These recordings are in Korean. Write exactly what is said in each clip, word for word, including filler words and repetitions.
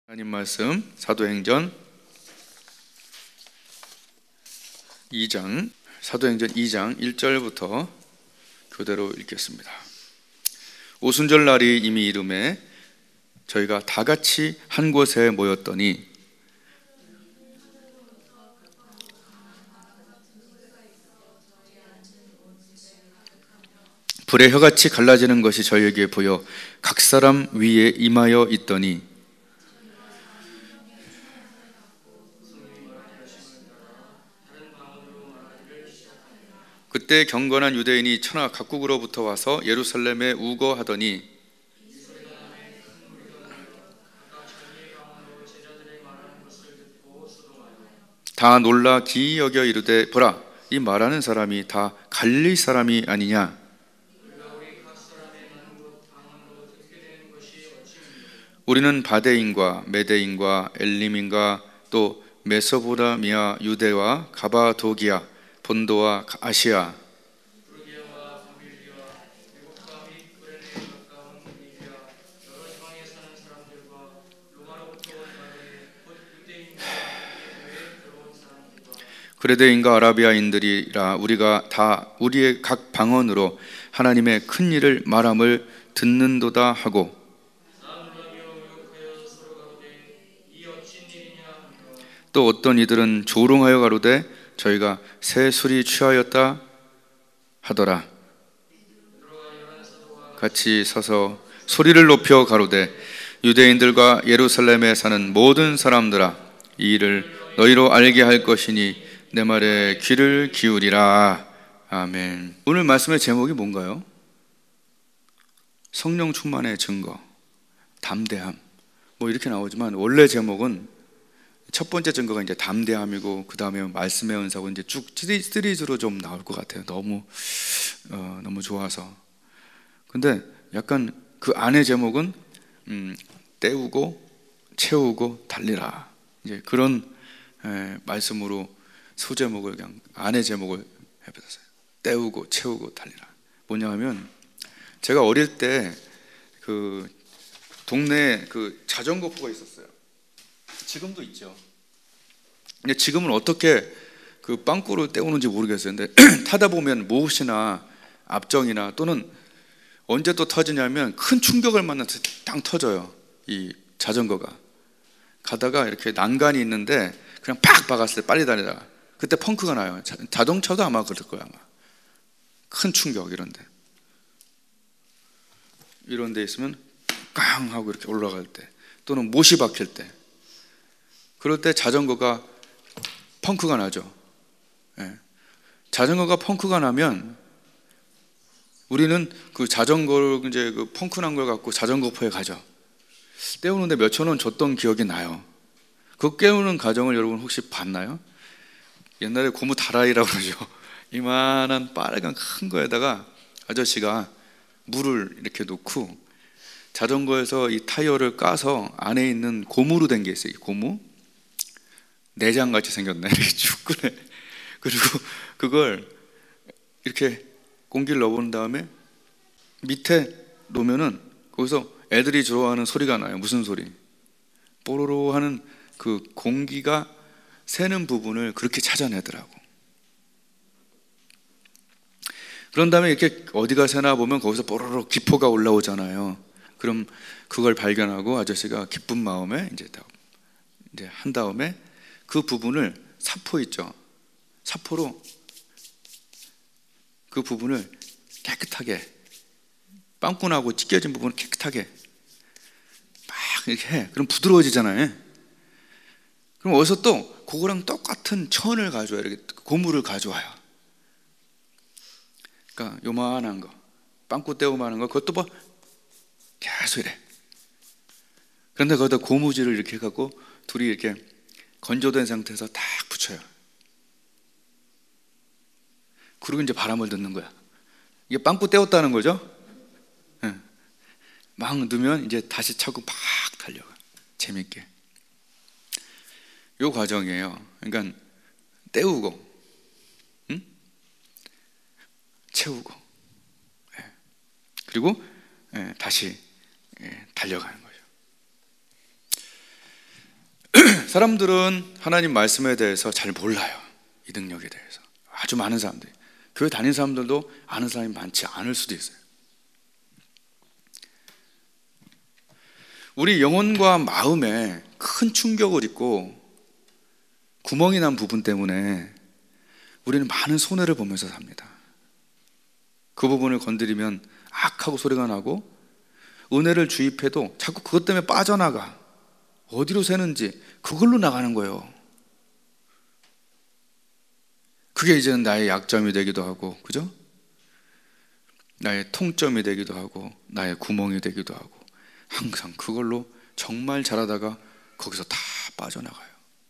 하나님 말씀 사도행전 이 장 사도행전 이 장 일 절부터 그대로 읽겠습니다. 오순절 날이 이미 이름에 저희가 다 같이 한 곳에 모였더니 불의 혀같이 갈라지는 것이 저희에게 보여 각 사람 위에 임하여 있더니 그때 경건한 유대인이 천하 각국으로부터 와서 예루살렘에 우거하더니 다 놀라 기이 여겨 이르되 보라, 이 말하는 사람이 다 갈릴리 사람이 아니냐. 우리는 바데인과 메데인과 엘림인과 또 메소포타미아, 유대와 가바도기아, 본도와 아시아, 그레데인과 아라비아인들이라 우리가 다 우리의 각 방언으로 하나님의 큰 일을 말함을 듣는도다 하고, 또 어떤 이들은 조롱하여 가로되 저희가 새 술이 취하였다 하더라. 같이 서서 소리를 높여 가로되 유대인들과 예루살렘에 사는 모든 사람들아, 이 일을 너희로 알게 할 것이니 내 말에 귀를 기울이라. 아멘. 오늘 말씀의 제목이 뭔가요? 성령 충만의 증거, 담대함, 뭐 이렇게 나오지만 원래 제목은 첫 번째 증거가 이제 담대함이고, 그 다음에 말씀의 은사고 이제 쭉 시리즈로 좀 나올 것 같아요. 너무 어, 너무 좋아서. 근데 약간 그 안의 제목은 음, 때우고 채우고 달리라. 이제 그런 에, 말씀으로 소제목을 그냥 안의 제목을 해봤어요. 때우고 채우고 달리라. 뭐냐 하면 제가 어릴 때 그 동네에 그 자전거포가 있었어요. 지금도 있죠. 근데 지금은 어떻게 그 빵꾸를 때우는지 모르겠어요. 근데 타다 보면 못이나 앞정이나 또는 언제 또 터지냐면 큰 충격을 만나서 땅 터져요. 이 자전거가 가다가 이렇게 난간이 있는데 그냥 팍 박았을 때 빨리 다니다가 그때 펑크가 나요. 자동차도 아마 그럴 거야. 아마 큰 충격 이런데 이런 데 있으면 깡 하고 이렇게 올라갈 때, 또는 못이 박힐 때, 그럴 때 자전거가 펑크가 나죠. 예. 자전거가 펑크가 나면 우리는 그 자전거를 이제 그 펑크 난 걸 갖고 자전거포에 가죠. 때우는데 몇천 원 줬던 기억이 나요. 그 깨우는 과정을 여러분 혹시 봤나요? 옛날에 고무 다라이라고 그러죠. 이만한 빨간 큰 거에다가 아저씨가 물을 이렇게 놓고 자전거에서 이 타이어를 까서 안에 있는 고무로 된 게 있어요. 이 고무 내장같이 생겼네. 이렇게 쭉 꺼내. 그리고 그걸 이렇게 공기를 넣어본 다음에 밑에 놓으면은 거기서 애들이 좋아하는 소리가 나요. 무슨 소리? 뽀로로 하는 그 공기가 새는 부분을 그렇게 찾아내더라고. 그런 다음에 이렇게 어디가 새나 보면 거기서 뽀로로 기포가 올라오잖아요. 그럼 그걸 발견하고 아저씨가 기쁜 마음에 이제 이제 한 다음에 그 부분을 사포 있죠. 사포로 그 부분을 깨끗하게, 빵꾸나고 찢겨진 부분을 깨끗하게 막 이렇게 해. 그럼 부드러워지잖아요. 그럼 어디서 또 그거랑 똑같은 천을 가져와요. 이렇게 고무를 가져와요. 그러니까 요만한 거, 빵꾸 떼우만한 거, 그것도 뭐 계속 이래. 그런데 거기다 고무줄을 이렇게 해갖고 둘이 이렇게 건조된 상태에서 딱 붙여요. 그리고 이제 바람을 넣는 거야. 이게 빵꾸 떼었다는 거죠. 네. 막 넣으면 이제 다시 차고 막 달려가. 재밌게. 요 과정이에요. 그러니까 떼우고, 응? 채우고, 네. 그리고 네, 다시 네, 달려가는 거죠. 사람들은 하나님 말씀에 대해서 잘 몰라요. 이 능력에 대해서. 아주 많은 사람들이. 교회 다니는 사람들도 아는 사람이 많지 않을 수도 있어요. 우리 영혼과 마음에 큰 충격을 입고 구멍이 난 부분 때문에 우리는 많은 손해를 보면서 삽니다. 그 부분을 건드리면 악하고 소리가 나고, 은혜를 주입해도 자꾸 그것 때문에 빠져나가. 어디로 새는지 그걸로 나가는 거예요. 그게 이제는 나의 약점이 되기도 하고, 그죠? 나의 통점이 되기도 하고, 나의 구멍이 되기도 하고, 항상 그걸로 정말 잘하다가 거기서 다 빠져나가요.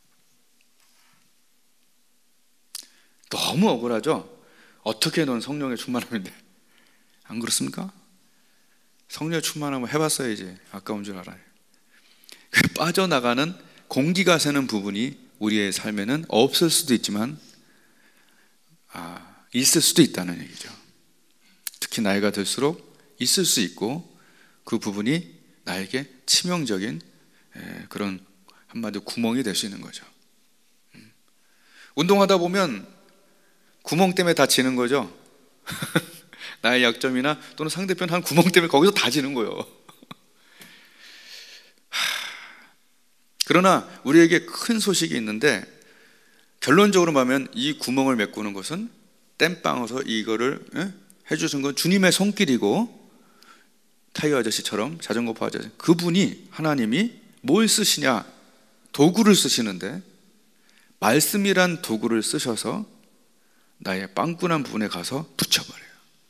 너무 억울하죠? 어떻게 넌 성령의 충만함인데, 안 그렇습니까? 성령의 충만함을 해봤어야지. 아까운 줄 알아요. 빠져나가는 공기가 새는 부분이 우리의 삶에는 없을 수도 있지만 아, 있을 수도 있다는 얘기죠. 특히 나이가 들수록 있을 수 있고, 그 부분이 나에게 치명적인 에, 그런 한마디로 구멍이 될 수 있는 거죠. 음. 운동하다 보면 구멍 때문에 다치는 거죠. 나의 약점이나 또는 상대편 한 구멍 때문에 거기서 다지는 거예요. 그러나 우리에게 큰 소식이 있는데, 결론적으로 보면 이 구멍을 메꾸는 것은 땜빵어서 이거를 예? 해주신 건 주님의 손길이고, 타이어 아저씨처럼, 자전거파 아저씨, 그분이, 하나님이 뭘 쓰시냐? 도구를 쓰시는데, 말씀이란 도구를 쓰셔서 나의 빵꾸난 부분에 가서 붙여버려요.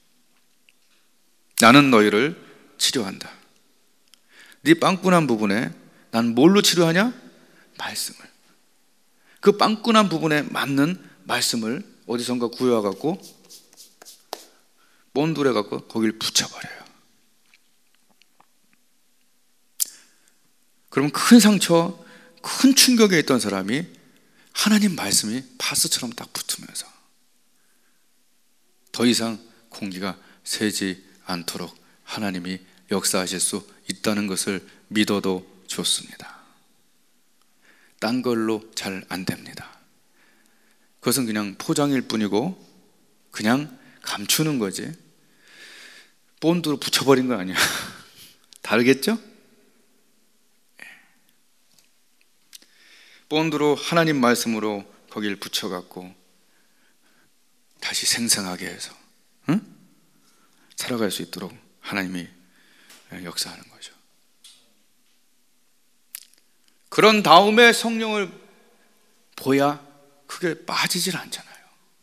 나는 너희를 치료한다. 네 빵꾸난 부분에 난 뭘로 치료하냐? 말씀을. 그 빵꾸난 부분에 맞는 말씀을 어디선가 구해와갖고 본드려갖고 거기를 붙여버려요. 그럼 큰 상처, 큰 충격에 있던 사람이 하나님 말씀이 파스처럼 딱 붙으면서 더 이상 공기가 새지 않도록 하나님이 역사하실 수 있다는 것을 믿어도 좋습니다. 딴 걸로 잘 안 됩니다. 그것은 그냥 포장일 뿐이고 그냥 감추는 거지, 본드로 붙여버린 거 아니야. 다르겠죠? 본드로 하나님 말씀으로 거기를 붙여갖고 다시 생생하게 해서 응? 살아갈 수 있도록 하나님이 역사하는 거죠. 그런 다음에 성령을 보야 그게 빠지질 않잖아요.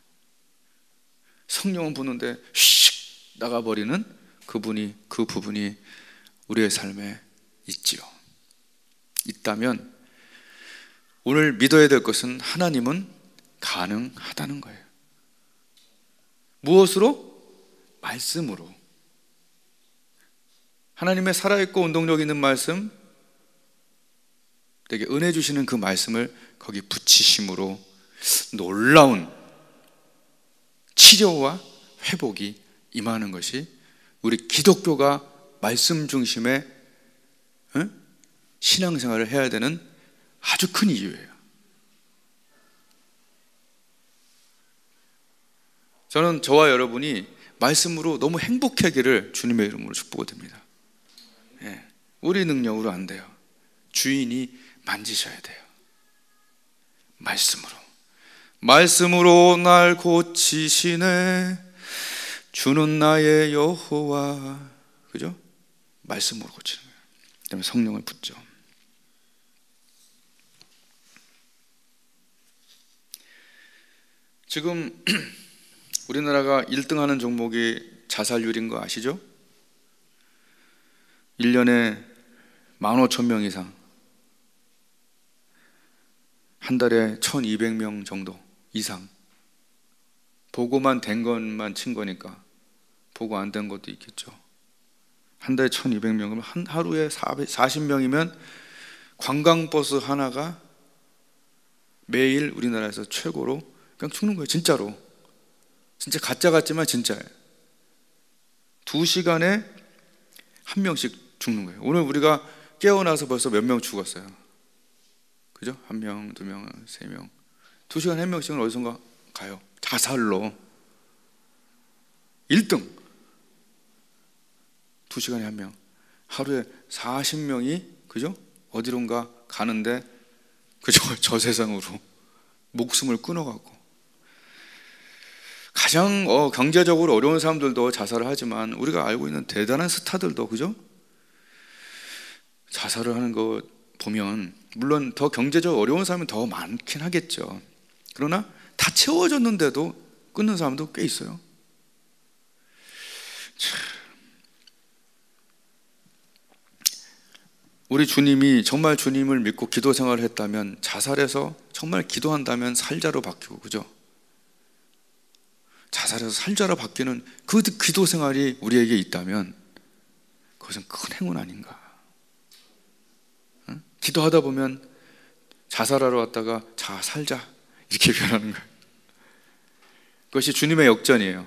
성령은 부는데 휙 나가버리는 그분이, 그 부분이 우리의 삶에 있지요. 있다면 오늘 믿어야 될 것은 하나님은 가능하다는 거예요. 무엇으로? 말씀으로. 하나님의 살아있고 운동력 있는 말씀, 되게 은혜 주시는 그 말씀을 거기 붙이심으로 놀라운 치료와 회복이 임하는 것이 우리 기독교가 말씀 중심의 응? 신앙생활을 해야 되는 아주 큰 이유예요. 저는 저와 여러분이 말씀으로 너무 행복하기를 주님의 이름으로 축복을 드립니다. 예, 우리 능력으로 안 돼요. 주인이 만지셔야 돼요. 말씀으로. 말씀으로 날 고치시네 주는 나의 여호와. 그죠? 말씀으로 고치는 거예요. 그다음에 성령을 붓죠. 지금 우리나라가 일 등 하는 종목이 자살률인 거 아시죠? 일 년에 만 오천 명 이상, 한 달에 천이백 명 정도 이상. 보고만 된 것만 친 거니까 보고 안 된 것도 있겠죠. 한 달에 천이백 명이면 한 하루에 사십 명이면 관광버스 하나가 매일 우리나라에서 최고로 그냥 죽는 거예요. 진짜로. 진짜 가짜 같지만 진짜예요. 두 시간에 한 명씩 죽는 거예요. 오늘 우리가 깨어나서 벌써 몇 명 죽었어요. 그죠? 한 명, 두 명, 세 명, 두 시간에 한 명씩은 어디선가 가요. 자살로 일 등. 두 시간에 한 명, 하루에 사십 명이 그죠? 어디론가 가는데 그죠? 저 세상으로 목숨을 끊어가고, 가장 어, 경제적으로 어려운 사람들도 자살을 하지만 우리가 알고 있는 대단한 스타들도 그죠? 자살을 하는 거 보면 물론 더 경제적 어려운 사람이 더 많긴 하겠죠. 그러나 다 채워졌는데도 끊는 사람도 꽤 있어요. 참. 우리 주님이 정말 주님을 믿고 기도 생활을 했다면, 자살해서 정말 기도한다면 살자로 바뀌고, 그죠? 자살해서 살자로 바뀌는 그 기도 생활이 우리에게 있다면 그것은 큰 행운 아닌가. 응? 기도하다 보면 자살하러 왔다가 자 살자 이렇게 변하는 거예요. 그것이 주님의 역전이에요.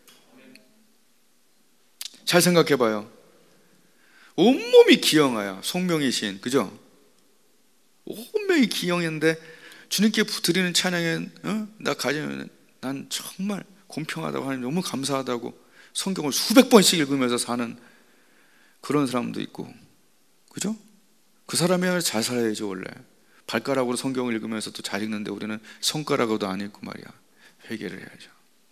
잘 생각해봐요. 온몸이 기영하야 송명이신, 그죠? 온몸이 기영인데 주님께 드리는 찬양에 어? 나 가지면 난 정말 공평하다고, 하나님 너무 감사하다고 성경을 수백 번씩 읽으면서 사는 그런 사람도 있고, 그죠? 그 사람이 잘 살아야죠. 원래 발가락으로 성경을 읽으면서 또 잘 읽는데 우리는 손가락으로도 안 읽고 말이야. 회개를 해야죠.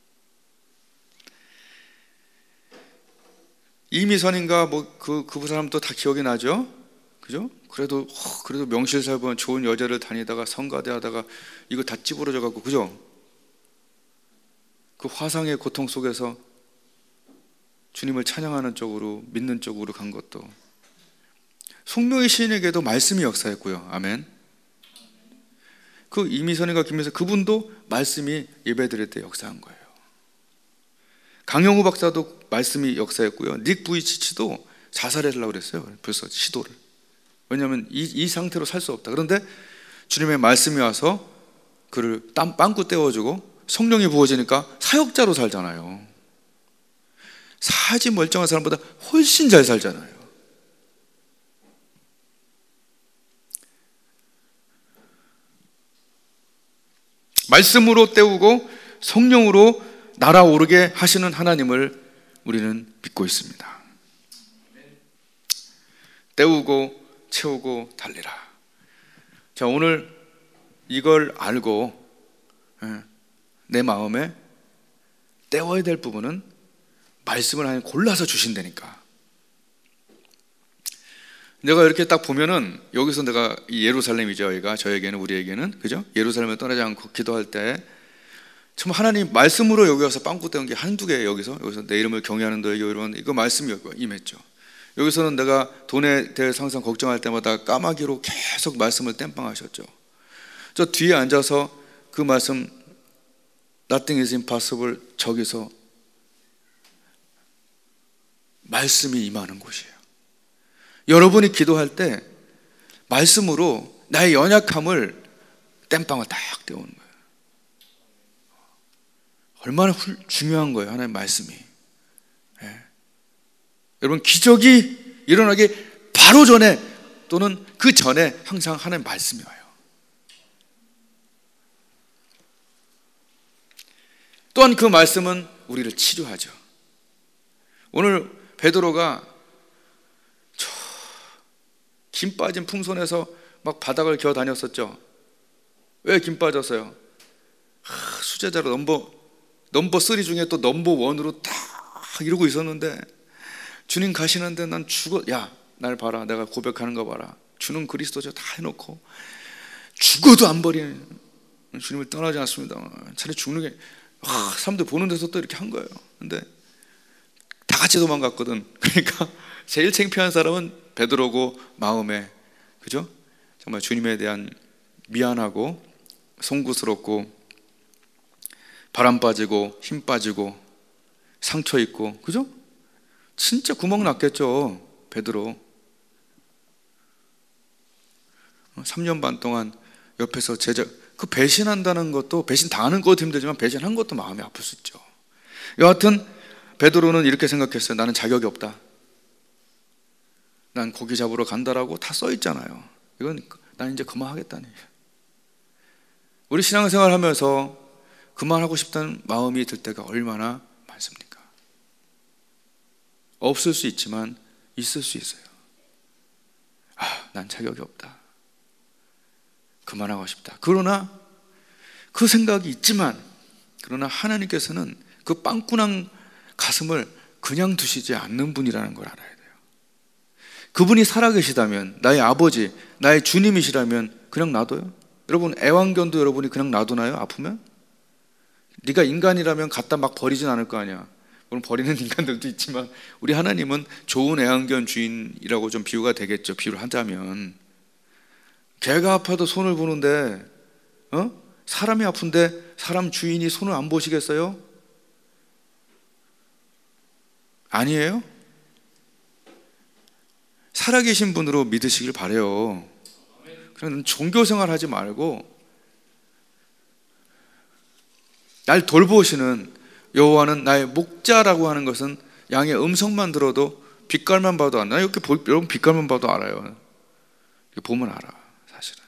이미선인가 뭐 그 그 사람도 다 기억이 나죠, 그죠? 그래도 어, 그래도 명실상부한 좋은 여자를 다니다가 성가대 하다가 이거 다 찌부러져 갖고, 그죠? 그 화상의 고통 속에서 주님을 찬양하는 쪽으로, 믿는 쪽으로 간 것도, 송명의 시인에게도 말씀이 역사했고요. 아멘. 그 이미선인가 김미선 그분도 말씀이 예배드릴 때 역사한 거예요. 강영우 박사도 말씀이 역사했고요. 닉 부이치치도 자살하려고 그랬어요. 벌써 시도를. 왜냐하면 이, 이 상태로 살 수 없다. 그런데 주님의 말씀이 와서 그를 땀 빵꾸 떼어주고 성령이 부어지니까 사역자로 살잖아요. 사지 멀쩡한 사람보다 훨씬 잘 살잖아요. 말씀으로 때우고 성령으로 날아오르게 하시는 하나님을 우리는 믿고 있습니다. 때우고 채우고 달리라. 자, 오늘 이걸 알고 내 마음에 때워야 될 부분은 말씀을 하나님 골라서 주신다니까. 내가 이렇게 딱 보면은 여기서 내가 예루살렘이죠. 여기가 저에게는, 우리에게는, 그죠? 예루살렘을 떠나지 않고 기도할 때 정말 하나님 말씀으로 여기 와서 빵꾸 떼운 게 한두 개예요. 여기서 여기서 내 이름을 경외하는 너에게 이런 이거 말씀이 임했죠. 여기서는 내가 돈에 대해서 항상 걱정할 때마다 까마귀로 계속 말씀을 땜빵하셨죠. 저 뒤에 앉아서 그 말씀 Nothing is impossible, 저기서 말씀이 임하는 곳이에요. 여러분이 기도할 때 말씀으로 나의 연약함을 땜빵을 딱 떼우는 거예요. 얼마나 훌, 중요한 거예요, 하나님의 말씀이. 예. 여러분, 기적이 일어나기 바로 전에 또는 그 전에 항상 하나님의 말씀이 와요. 또한 그 말씀은 우리를 치료하죠. 오늘 베드로가 저 김 빠진 풍선에서 막 바닥을 기어 다녔었죠. 왜 김 빠졌어요? 하, 수제자로 넘버 넘버 쓰리 중에 또 넘버 원으로 딱 이러고 있었는데 주님 가시는데 난 죽어. 야, 날 봐라. 내가 고백하는 거 봐라. 주는 그리스도죠. 다 해놓고 죽어도 안 버리는 주님을 떠나지 않습니다. 차라리 죽는 게, 아, 사람들 보는 데서 또 이렇게 한 거예요. 근데 다 같이 도망갔거든. 그러니까 제일 창피한 사람은 베드로고 마음에, 그죠? 정말 주님에 대한 미안하고 송구스럽고 바람 빠지고 힘 빠지고 상처 있고, 그죠? 진짜 구멍 났겠죠, 베드로. 삼 년 반 동안 옆에서 제자, 그 배신한다는 것도, 배신 당하는 것도 힘들지만 배신한 것도 마음이 아플 수 있죠. 여하튼 베드로는 이렇게 생각했어요. 나는 자격이 없다. 난 고기 잡으러 간다라고 다 써 있잖아요. 이건 난 이제 그만하겠다니. 우리 신앙생활 하면서 그만하고 싶다는 마음이 들 때가 얼마나 많습니까? 없을 수 있지만 있을 수 있어요. 아, 난 자격이 없다. 그만하고 싶다. 그러나 그 생각이 있지만, 그러나 하나님께서는 그 빵꾸난 가슴을 그냥 두시지 않는 분이라는 걸 알아야 돼요. 그분이 살아계시다면, 나의 아버지, 나의 주님이시라면 그냥 놔둬요? 여러분, 애완견도 여러분이 그냥 놔두나요? 아프면? 네가 인간이라면 갖다 막 버리진 않을 거 아니야. 물론 버리는 인간들도 있지만, 우리 하나님은 좋은 애완견 주인이라고 좀 비유가 되겠죠. 비유를 하자면, 개가 아파도 손을 보는데, 어? 사람이 아픈데 사람 주인이 손을 안 보시겠어요? 아니에요? 살아계신 분으로 믿으시길 바래요. 그냥 종교생활 하지 말고, 날 돌보시는 여호와는 나의 목자라고 하는 것은 양의 음성만 들어도 빛깔만 봐도 안 나. 이렇게 보, 여러분 빛깔만 봐도 알아요. 이렇게 보면 알아, 사실은.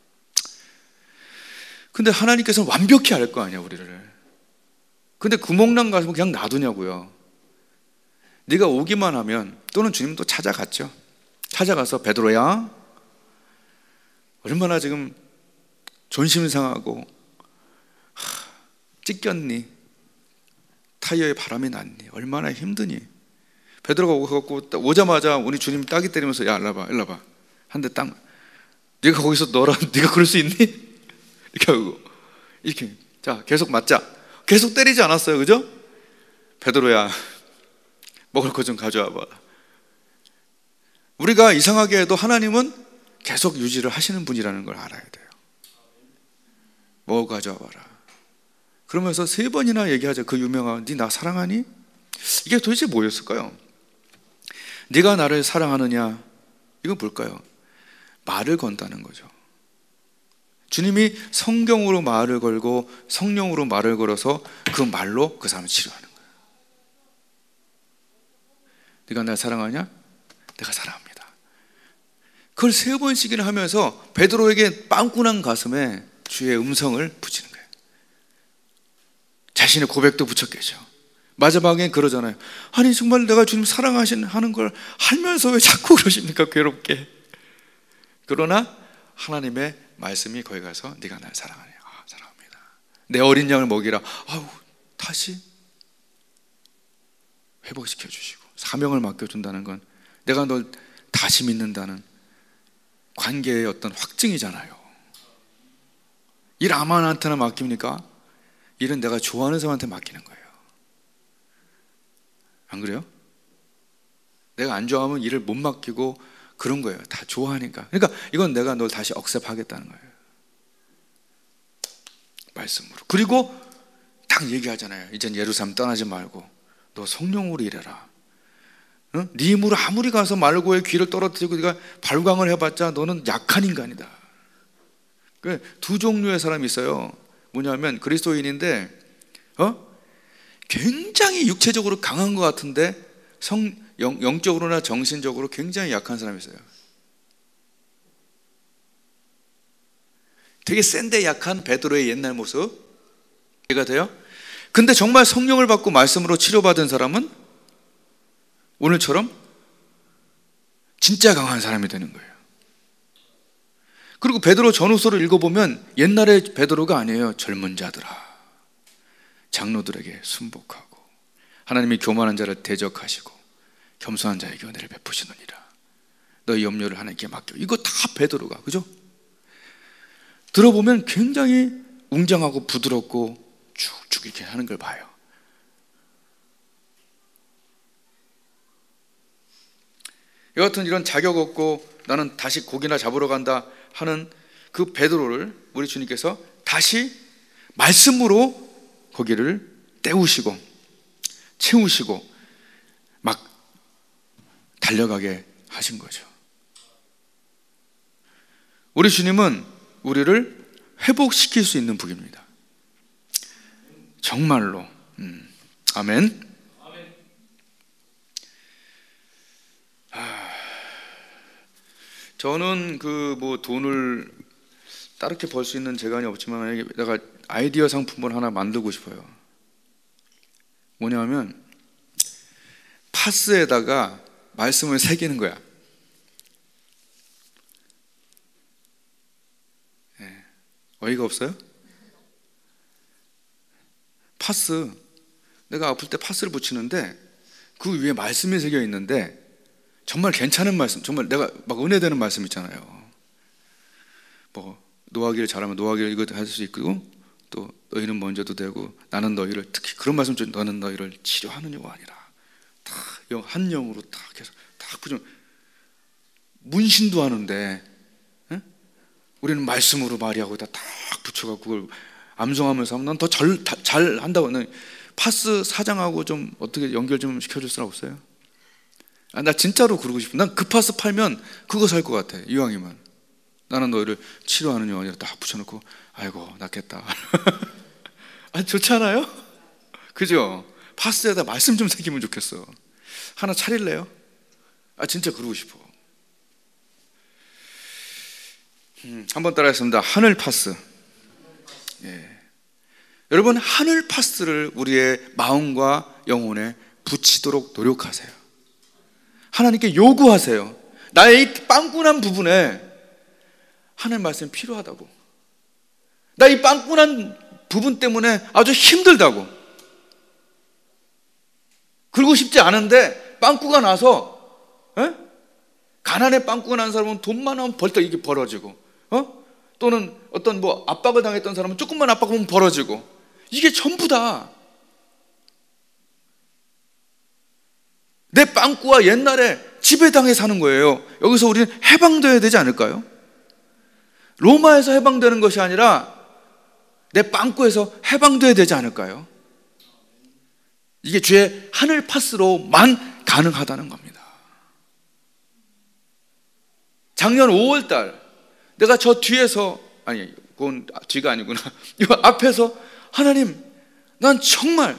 근데 하나님께서는 완벽히 알 거 아니야, 우리를. 근데 구멍난 가슴 그냥 놔두냐고요. 네가 오기만 하면, 또는 주님 또 찾아갔죠. 찾아가서 베드로야, 얼마나 지금 존심 상하고 하, 찢겼니? 타이어에 바람이 났니? 얼마나 힘드니? 베드로가 오고 오자마자 우리 주님 따기 때리면서, 야, 일로 와봐, 일로 와봐. 한 대 딱. 네가 거기서 너라, 네가 그럴 수 있니? 이렇게 하고, 이렇게. 자, 계속 맞자. 계속 때리지 않았어요, 그죠? 베드로야, 먹을 거 좀 가져와봐. 우리가 이상하게 해도 하나님은 계속 유지를 하시는 분이라는 걸 알아야 돼요. 뭐 가져와봐라. 그러면서 세 번이나 얘기하죠. 그 유명한, 네 나 사랑하니? 이게 도대체 뭐였을까요? 네가 나를 사랑하느냐? 이건 뭘까요? 말을 건다는 거죠. 주님이 성경으로 말을 걸고 성령으로 말을 걸어서 그 말로 그 사람을 치료하는 거예요. 네가 날 사랑하냐? 내가 사랑합니다. 그걸 세 번씩이나 하면서 베드로에게 빵꾸난 가슴에 주의 음성을 붙이는 거예요. 자신의 고백도 붙였겠죠. 마지막엔 그러잖아요. 아니 정말 내가 주님 사랑하시는 걸 알면서 왜 자꾸 그러십니까? 괴롭게. 그러나 하나님의 말씀이 거기 가서 네가 날 사랑하냐? 아, 사랑합니다. 내 어린 양을 먹이라. 아우, 다시 회복시켜 주시고 사명을 맡겨준다는 건 내가 널 다시 믿는다는 관계의 어떤 확증이잖아요. 일 아무한테나 맡깁니까? 일은 내가 좋아하는 사람한테 맡기는 거예요. 안 그래요? 내가 안 좋아하면 일을 못 맡기고 그런 거예요. 다 좋아하니까. 그러니까 이건 내가 널 다시 억셉하겠다는 거예요. 말씀으로. 그리고 딱 얘기하잖아요. 이젠 예루살렘 떠나지 말고 너 성령으로 일해라. 응? 네 힘으로 아무리 가서 말고의 귀를 떨어뜨리고 네가 발광을 해봤자 너는 약한 인간이다. 두 종류의 사람이 있어요. 뭐냐면 그리스도인인데 어? 굉장히 육체적으로 강한 것 같은데 성, 영, 영적으로나 정신적으로 굉장히 약한 사람이 있어요. 되게 센데 약한 베드로의 옛날 모습 이해가 돼요? 근데 정말 성령을 받고 말씀으로 치료받은 사람은 오늘처럼 진짜 강한 사람이 되는 거예요. 그리고 베드로 전후서를 읽어보면 옛날의 베드로가 아니에요. 젊은 자들아, 장로들에게 순복하고 하나님이 교만한 자를 대적하시고 겸손한 자에게 은혜를 베푸시느니라. 너희 염려를 하나님께 맡겨. 이거 다 베드로가, 그죠? 들어보면 굉장히 웅장하고 부드럽고 쭉쭉 이렇게 하는 걸 봐요. 여하튼 이런 자격 없고 나는 다시 고기나 잡으러 간다 하는 그 베드로를 우리 주님께서 다시 말씀으로 거기를 때우시고 채우시고 막 달려가게 하신 거죠. 우리 주님은 우리를 회복시킬 수 있는 분입니다. 정말로. 음. 아멘. 저는 그 뭐 돈을 따르게 벌 수 있는 재간이 없지만 만약에 내가 아이디어 상품을 하나 만들고 싶어요. 뭐냐면 파스에다가 말씀을 새기는 거야. 네. 어이가 없어요? 파스, 내가 아플 때 파스를 붙이는데 그 위에 말씀이 새겨 있는데 정말 괜찮은 말씀, 정말 내가 막 은혜되는 말씀 있잖아요. 뭐 노하기를 잘하면 노하기를 이거 할 수 있고, 또 너희는 먼저도 되고 나는 너희를, 특히 그런 말씀 중 너는 너희를 치료하는 영이 아니라 다 한 영으로 딱 해서 딱 붙이면 문신도 하는데, 에? 우리는 말씀으로 말이하고 다 딱 붙여갖고 그걸 암송하면서 하면 난 더 잘 잘 한다고. 난 파스 사장하고 좀 어떻게 연결 좀 시켜줄 수는 없어요? 아, 나 진짜로 그러고 싶어. 난 그 파스 팔면 그거 살 것 같아. 이왕이면 나는 너희를 치료하는 영이 아니라 딱 붙여놓고 아이고 낫겠다. 아, 좋지 않아요? 그죠? 파스에다 말씀 좀 새기면 좋겠어. 하나 차릴래요? 아, 진짜 그러고 싶어. 음, 한번 따라하겠습니다. 하늘 파스. 예. 여러분, 하늘 파스를 우리의 마음과 영혼에 붙이도록 노력하세요. 하나님께 요구하세요. 나의 이 빵꾸난 부분에 하늘 말씀이 필요하다고. 나 이 빵꾸난 부분 때문에 아주 힘들다고. 그러고 싶지 않은데 빵꾸가 나서, 에? 가난에 빵꾸가 난 사람은 돈만 하면 벌떡 이게 벌어지고, 어? 또는 어떤 뭐 압박을 당했던 사람은 조금만 압박하면 벌어지고, 이게 전부 다 내 빵꾸와 옛날에 지배당해 사는 거예요. 여기서 우리는 해방되어야 되지 않을까요? 로마에서 해방되는 것이 아니라 내 빵꾸에서 해방되어야 되지 않을까요? 이게 주의 하늘 파스로만 가능하다는 겁니다. 작년 오월 달 내가 저 뒤에서, 아니 그건 뒤가 아니구나, 이 앞에서 하나님, 난 정말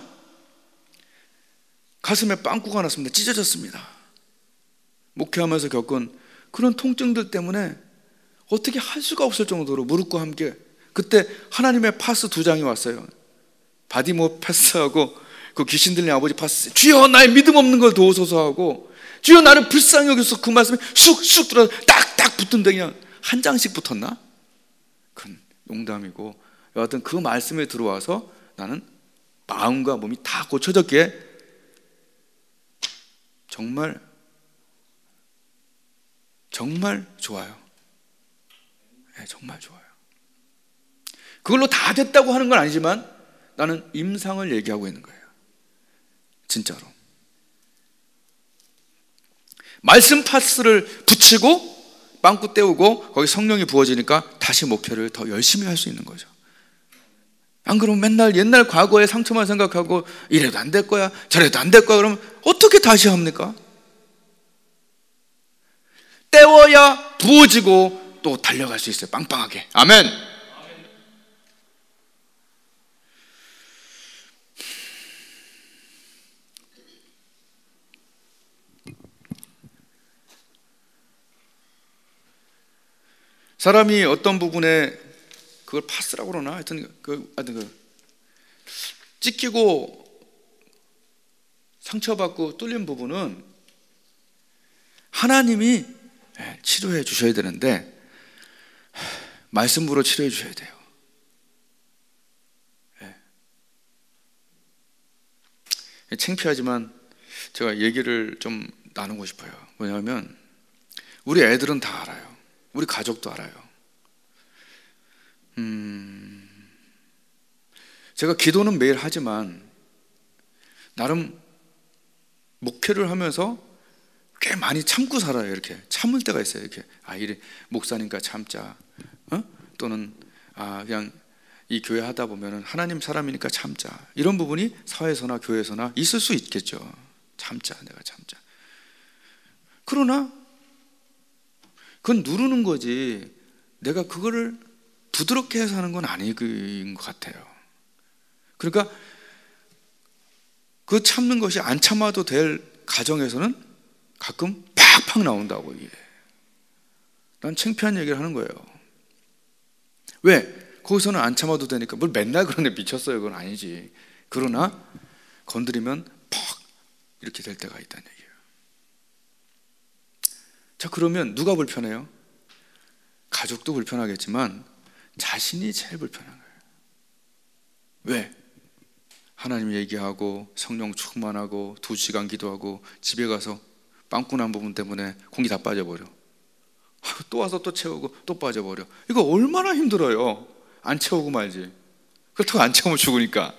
가슴에 빵꾸가 났습니다. 찢어졌습니다. 목회하면서 겪은 그런 통증들 때문에 어떻게 할 수가 없을 정도로 무릎과 함께, 그때 하나님의 파스 두 장이 왔어요. 바디모 파스하고 그 귀신 들린 아버지 파스. 주여 나의 믿음 없는 걸 도우소서 하고, 주여 나를 불쌍히 여기서, 그 말씀이 쑥쑥 들어 딱딱 붙은데 그냥 한 장씩 붙었나? 그건 농담이고, 여하튼 그 말씀에 들어와서 나는 마음과 몸이 다 고쳐졌기에 정말 정말 좋아요. 네, 정말 좋아요. 그걸로 다 됐다고 하는 건 아니지만 나는 임상을 얘기하고 있는 거예요. 진짜로. 말씀 파스를 붙이고 빵꾸 때우고 거기 성령이 부어지니까 다시 목회를 더 열심히 할 수 있는 거죠. 안 그러면 맨날 옛날 과거의 상처만 생각하고 이래도 안 될 거야, 저래도 안 될 거야, 그러면 어떻게 다시 합니까? 때워야 부어지고 또 달려갈 수 있어요. 빵빵하게. 아멘. 사람이 어떤 부분에 그걸 파스라고 그러나, 하여튼 그, 하여튼 그 찢기고 상처받고 뚫린 부분은 하나님이 치료해 주셔야 되는데 말씀으로 치료해 주셔야 돼요. 창피하지만 제가 얘기를 좀 나누고 싶어요. 뭐냐면 우리 애들은 다 알아요. 우리 가족도 알아요. 음, 제가 기도는 매일 하지만 나름 목회를 하면서 꽤 많이 참고 살아요. 이렇게 참을 때가 있어요. 이렇게 아, 이래 목사니까 참자. 어? 또는 아, 그냥 이 교회 하다 보면은 하나님 사람이니까 참자. 이런 부분이 사회에서나 교회에서나 있을 수 있겠죠. 참자, 내가 참자. 그러나 그건 누르는 거지 내가 그거를 부드럽게 해서 하는 건 아닌 것 같아요. 그러니까 그 참는 것이 안 참아도 될 가정에서는 가끔 팍팍 나온다고. 이게 난 창피한 얘기를 하는 거예요. 왜? 거기서는 안 참아도 되니까. 뭘 맨날 그런데 미쳤어요. 그건 아니지. 그러나 건드리면 퍽 이렇게 될 때가 있다는 얘기예요. 자, 그러면 누가 불편해요? 가족도 불편하겠지만 자신이 제일 불편한 거예요. 왜? 하나님 얘기하고 성령 충만하고 두 시간 기도하고 집에 가서 빵꾸 난 부분 때문에 공기 다 빠져버려. 또 와서 또 채우고 또 빠져버려. 이거 얼마나 힘들어요. 안 채우고 말지. 그렇다고 안 채우면 죽으니까.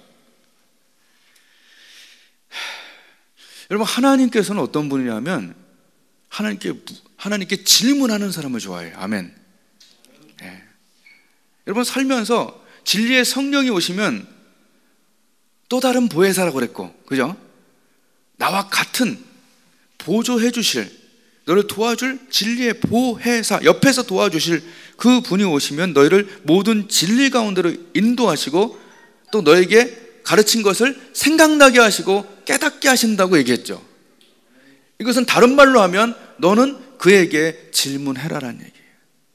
여러분, 하나님께서는 어떤 분이냐면 하나님께, 하나님께 질문하는 사람을 좋아해요. 아멘. 네. 여러분, 살면서 진리의 성령이 오시면 또 다른 보혜사라고 그랬고, 그죠? 나와 같은 보조해 주실, 너를 도와줄 진리의 보혜사, 옆에서 도와주실 그 분이 오시면 너희를 모든 진리 가운데로 인도하시고 또 너에게 가르친 것을 생각나게 하시고 깨닫게 하신다고 얘기했죠. 이것은 다른 말로 하면 너는 그에게 질문해라라는 얘기예요.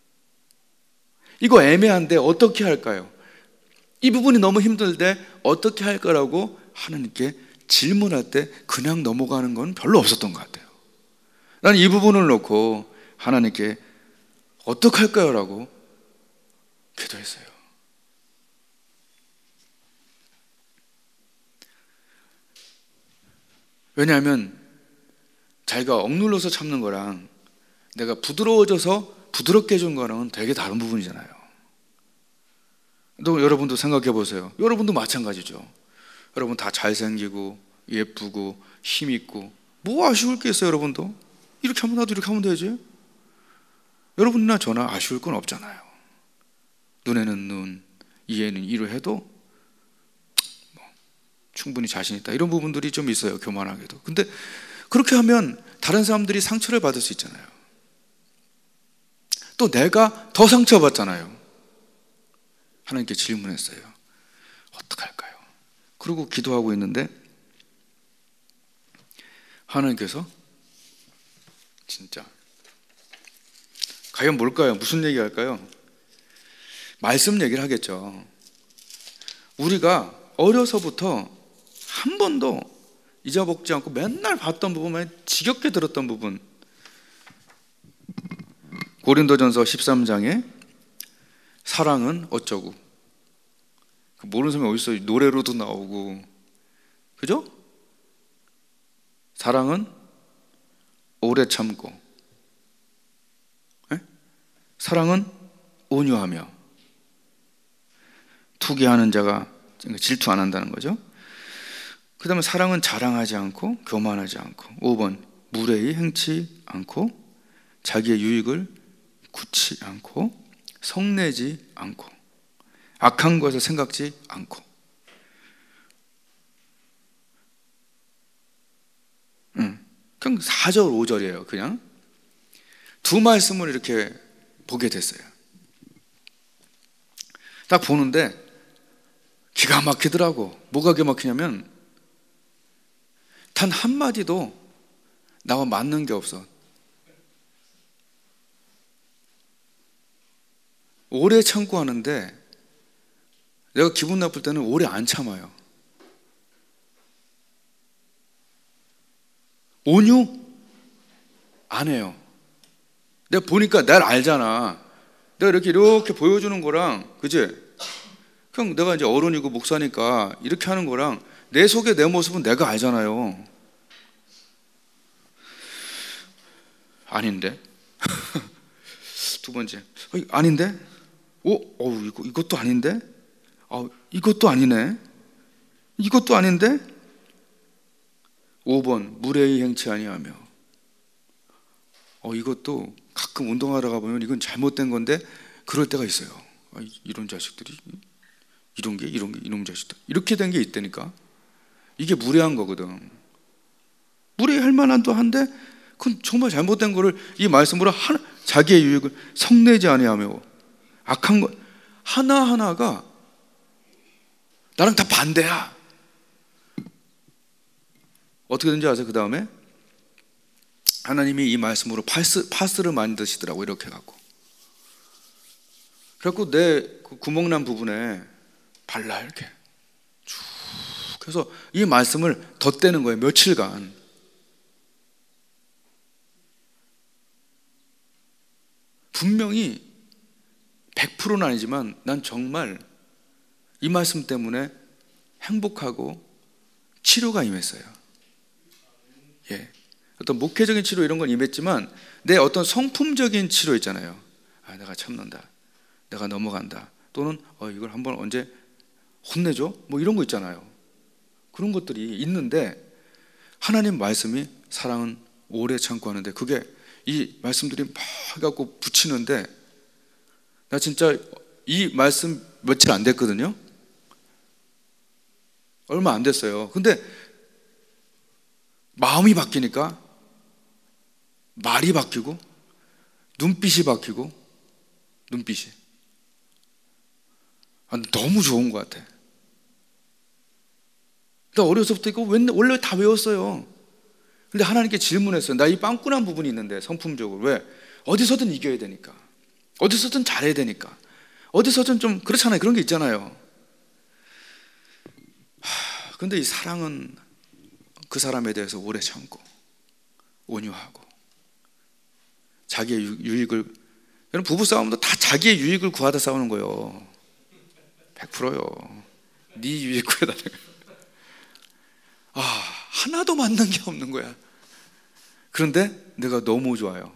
이거 애매한데 어떻게 할까요? 이 부분이 너무 힘들대 어떻게 할 거라고 하나님께 질문할 때 그냥 넘어가는 건 별로 없었던 것 같아요. 나는 이 부분을 놓고 하나님께 어떻게 할까요? 라고 기도했어요. 왜냐하면 자기가 억눌러서 참는 거랑 내가 부드러워져서 부드럽게 해준 거랑은 되게 다른 부분이잖아요. 또 여러분도 생각해 보세요. 여러분도 마찬가지죠. 여러분 다 잘생기고 예쁘고 힘있고 뭐 아쉬울 게 있어요. 여러분도 이렇게 하면 나도 이렇게 하면 되지. 여러분이나 저나 아쉬울 건 없잖아요. 눈에는 눈, 이에는 이로 해도 뭐 충분히 자신 있다 이런 부분들이 좀 있어요. 교만하게도. 근데 그렇게 하면 다른 사람들이 상처를 받을 수 있잖아요. 또 내가 더 상처받잖아요. 하나님께 질문했어요. 어떻게 할까요? 그리고 기도하고 있는데 하나님께서 진짜 과연 뭘까요? 무슨 얘기 할까요? 말씀 얘기를 하겠죠. 우리가 어려서부터 한 번도 잊어먹지 않고 맨날 봤던 부분만 지겹게 들었던 부분, 고린도전서 십삼 장에 사랑은 어쩌고, 모르는 사람이 어디 있어요? 노래로도 나오고, 그죠? 사랑은 오래 참고, 에? 사랑은 온유하며, 투기하는 자가 질투 안 한다는 거죠. 그 다음에 사랑은 자랑하지 않고 교만하지 않고, 오 번 무례히 행치 않고 자기의 유익을 굳지 않고 성내지 않고 악한 것을 생각지 않고. 응. 그냥 사 절 오 절이에요. 그냥 두 말씀을 이렇게 보게 됐어요. 딱 보는데 기가 막히더라고. 뭐가 기가 막히냐면 단 한마디도 나와 맞는 게 없어. 오래 참고 하는데 내가 기분 나쁠 때는 오래 안 참아요. 온유? 안 해요. 내가 보니까 날 알잖아. 내가 이렇게 이렇게 보여주는 거랑, 그치? 그냥 내가 이제 어른이고 목사니까 이렇게 하는 거랑 내 속에 내 모습은 내가 알잖아요. 아닌데? 두 번째, 어, 아닌데? 오, 어, 이거, 이것도 아닌데? 어, 이것도 아니네? 이것도 아닌데? 오 번, 무례히 행치 아니하며. 어, 이것도 가끔 운동하러 가보면 이건 잘못된 건데 그럴 때가 있어요. 아, 이런 자식들이, 이런 게, 이런 게, 이놈 자식들. 이렇게 된 게 있다니까? 이게 무례한 거거든. 무례할 만한도 한데 그건 정말 잘못된 거를 이 말씀으로 하나, 자기의 유익을 성내지 아니하며 악한 것 하나하나가 나랑 다 반대야. 어떻게 된지 아세요? 그 다음에 하나님이 이 말씀으로 파스, 파스를 만드시더라고. 이렇게 갖고 그래갖고 내 그 구멍난 부분에 발라 이렇게 쭉 해서 이 말씀을 덧대는 거예요. 며칠간. 분명히 백 퍼센트는 아니지만 난 정말 이 말씀 때문에 행복하고 치료가 임했어요. 예. 어떤 목회적인 치료 이런 건 임했지만 내 어떤 성품적인 치료 있잖아요. 아, 내가 참는다. 내가 넘어간다. 또는 어, 이걸 한번 언제 혼내줘? 뭐 이런 거 있잖아요. 그런 것들이 있는데 하나님 말씀이 사랑은 오래 참고 하는데 그게 이 말씀들이 막 해갖고 붙이는데 나 진짜 이 말씀 며칠 안 됐거든요. 얼마 안 됐어요. 근데 마음이 바뀌니까 말이 바뀌고 눈빛이 바뀌고 눈빛이 아, 너무 좋은 것 같아. 나 어려서부터 이거 원래 다 외웠어요. 근데 하나님께 질문했어요. 나 이 빵꾸난 부분이 있는데 성품적으로 왜? 어디서든 이겨야 되니까, 어디서든 잘해야 되니까, 어디서든 좀 그렇잖아요. 그런 게 있잖아요. 하, 근데 이 사랑은 그 사람에 대해서 오래 참고 온유하고 자기의 유, 유익을 여러분 부부싸움도 다 자기의 유익을 구하다 싸우는 거예요. 백 퍼센트요. 네 유익 구해달라는 거예요. 아, 하나도 맞는 게 없는 거야. 그런데 내가 너무 좋아요.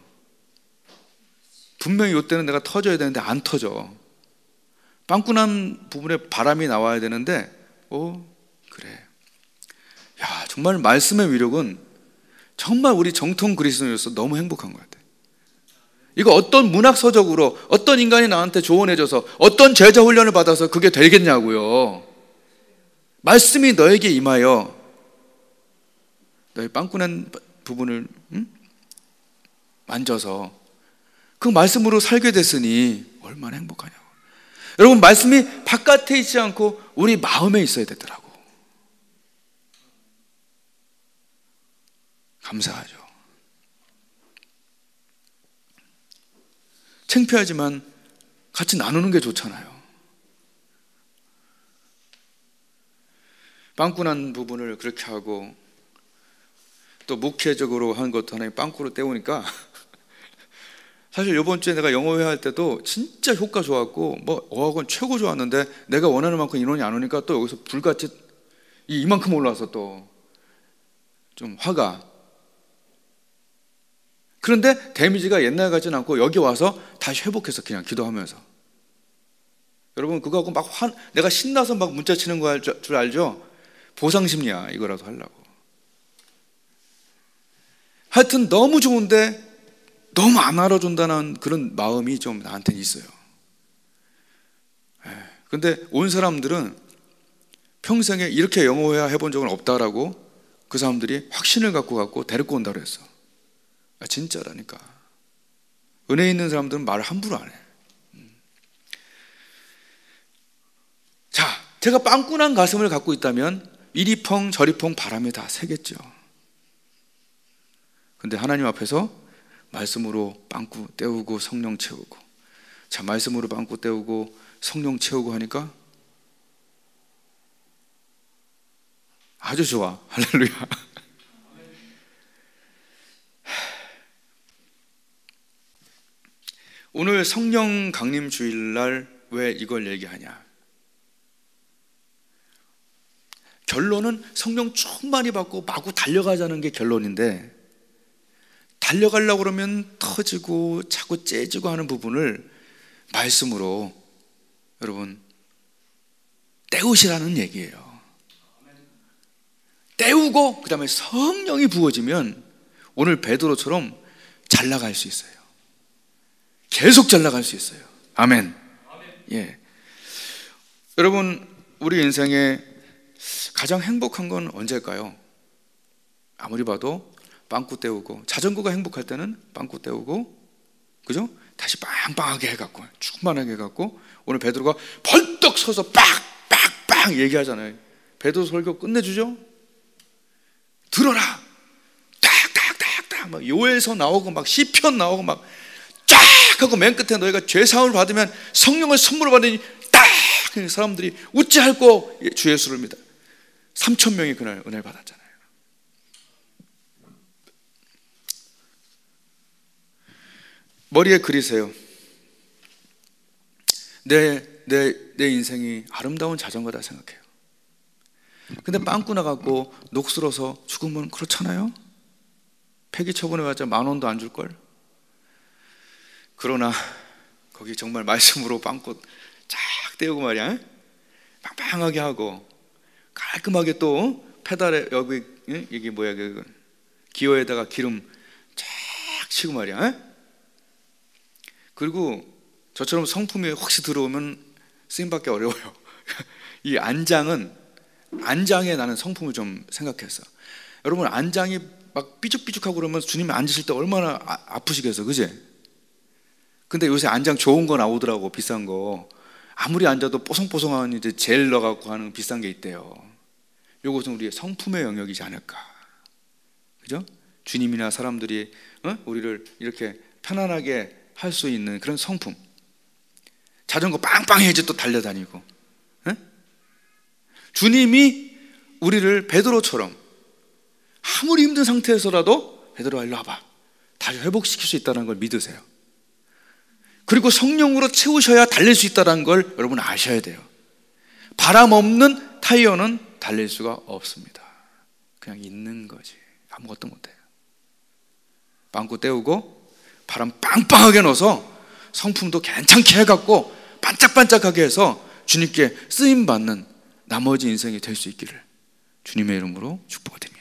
분명히 이때는 내가 터져야 되는데 안 터져. 빵꾸난 부분에 바람이 나와야 되는데 어 그래. 야, 정말 말씀의 위력은 정말 우리 정통 그리스도인으로서 너무 행복한 것 같아요. 이거 어떤 문학서적으로 어떤 인간이 나한테 조언해줘서 어떤 제자 훈련을 받아서 그게 되겠냐고요. 말씀이 너에게 임하여 너의 빵꾸난 부분을 응? 만져서 그 말씀으로 살게 됐으니 얼마나 행복하냐고. 여러분 말씀이 바깥에 있지 않고 우리 마음에 있어야 되더라고. 감사하죠. 창피하지만 같이 나누는 게 좋잖아요. 빵꾸난 부분을 그렇게 하고 또 목회적으로 한 것도 하나님 빵꾸로 때우니까 사실 이번 주에 내가 영어회 할 때도 진짜 효과 좋았고 뭐 어학원 최고 좋았는데 내가 원하는 만큼 인원이 안 오니까 또 여기서 불같이 이만큼 올라와서 또 좀 화가. 그런데 데미지가 옛날 같지는 않고 여기 와서 다시 회복해서 그냥 기도하면서. 여러분 그거 하고 막 화, 내가 신나서 막 문자 치는 거 줄 알죠? 보상심리야. 이거라도 하려고. 하여튼 너무 좋은데 너무 안 알아준다는 그런 마음이 좀 나한테는 있어요. 근데 온 사람들은 평생에 이렇게 영어회화 해본 적은 없다라고 그 사람들이 확신을 갖고 갖고 데리고 온다고 했어. 아, 진짜라니까. 은혜 있는 사람들은 말을 함부로 안 해. 자, 제가 빵꾸난 가슴을 갖고 있다면 이리 펑 저리 펑 바람에 다 새겠죠. 근데 하나님 앞에서 말씀으로 빵꾸 때우고 성령 채우고, 자 말씀으로 빵꾸 때우고 성령 채우고 하니까 아주 좋아. 할렐루야. 오늘 성령 강림 주일날 왜 이걸 얘기하냐? 결론은 성령 충만히 받고 마구 달려가자는 게 결론인데, 달려가려고 그러면 터지고 자꾸 째지고 하는 부분을 말씀으로 여러분 때우시라는 얘기예요. 때우고 그 다음에 성령이 부어지면 오늘 베드로처럼 잘 나갈 수 있어요. 계속 잘 나갈 수 있어요. 아멘. 예. 여러분 우리 인생에 가장 행복한 건 언제일까요? 아무리 봐도 빵꾸 때우고, 자전거가 행복할 때는 빵꾸 때우고, 그죠? 다시 빵빵하게 해갖고 충만하게 해갖고 오늘 베드로가 벌떡 서서 빡빡빡 얘기하잖아요. 베드로 설교 끝내주죠? 들어라! 딱딱딱딱 막 요엘서 나오고 막 시편 나오고 막 쫙 하고 맨 끝에 너희가 죄사함을 받으면 성령을 선물을 받으니 딱 사람들이 웃지 않고 주 예수를 믿어. 삼천 명이 그날 은혜를 받았잖아요. 머리에 그리세요. 내, 내, 내 인생이 아름다운 자전거다 생각해요. 근데 빵꾸 나갖고 녹슬어서 죽으면 그렇잖아요. 폐기 처분해봤자 만 원도 안 줄걸. 그러나 거기 정말 말씀으로 빵꾸 쫙 떼우고 말이야, 빵빵하게 하고 깔끔하게 또 페달에 여기 이게 뭐야, 그 기어에다가 기름 쫙 치고 말이야. 그리고 저처럼 성품이 혹시 들어오면 쓰임받기 어려워요. 이 안장은, 안장에 나는 성품을 좀 생각했어. 여러분, 안장이 막 삐죽삐죽하고 그러면 주님이 앉으실 때 얼마나 아, 아프시겠어, 그지? 근데 요새 안장 좋은 거 나오더라고, 비싼 거. 아무리 앉아도 뽀송뽀송한 이제 젤 넣어갖고 하는 비싼 게 있대요. 요것은 우리의 성품의 영역이지 않을까, 그죠? 주님이나 사람들이 어? 우리를 이렇게 편안하게 할 수 있는 그런 성품. 자전거 빵빵해야지 또 달려다니고. 에? 주님이 우리를 베드로처럼 아무리 힘든 상태에서라도 베드로야 일로 와봐, 다시 회복시킬 수 있다는 걸 믿으세요. 그리고 성령으로 채우셔야 달릴 수 있다는 걸 여러분 아셔야 돼요. 바람 없는 타이어는 달릴 수가 없습니다. 그냥 있는 거지, 아무것도 못해요. 빵꾸 떼우고 바람 빵빵하게 넣어서 성품도 괜찮게 해갖고 반짝반짝하게 해서 주님께 쓰임받는 나머지 인생이 될 수 있기를 주님의 이름으로 축복드립니다.